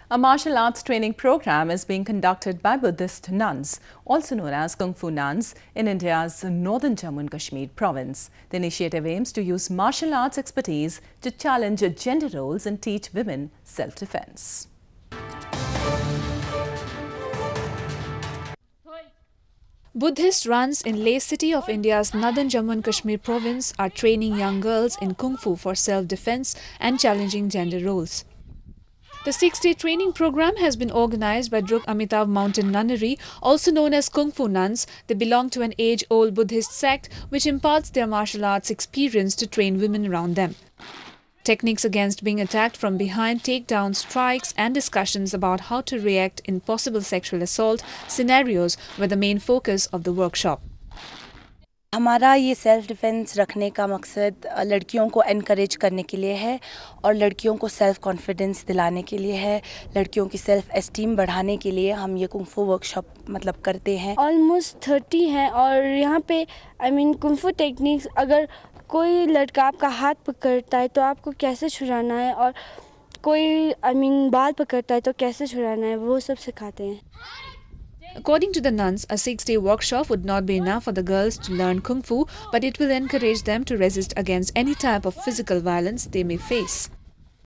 A martial arts training program is being conducted by Buddhist nuns, also known as Kung Fu nuns, in India's northern Jammu and Kashmir province. The initiative aims to use martial arts expertise to challenge gender roles and teach women self-defense. Buddhist nuns in Leh city of India's northern Jammu and Kashmir province are training young girls in Kung Fu for self-defense and challenging gender roles. The 6-day training program has been organized by Druk Amitav Mountain Nunnery, also known as Kung Fu nuns. They belong to an age-old Buddhist sect which imparts their martial arts experience to train women around them. Techniques against being attacked from behind, takedown strikes and discussions about how to react in possible sexual assault scenarios were the main focus of the workshop. हमारा ये self defence रखने का मकसद लड़कियों को encourage करने के लिए है और लड़कियों को सेल्फ कॉन्फिडेंस दिलाने के लिए है, लड़कियों की सेल्फ एस्टीम बढ़ाने के लिए हम ये कुंग फू वर्कशॉप करते हैं। ऑलमोस्ट 30 हैं और यहाँ पे कुंग फू टेक्निक्स, अगर कोई लड़का आपका हाथ पकड़ता है तो आपको कैसे छुड़ाना है और कोई बाल पकड़ता है तो कैसे छुड़ाना है, वो सब सिखाते हैं। According to the nuns, a 6-day workshop would not be enough for the girls to learn Kung Fu, but it will encourage them to resist against any type of physical violence they may face.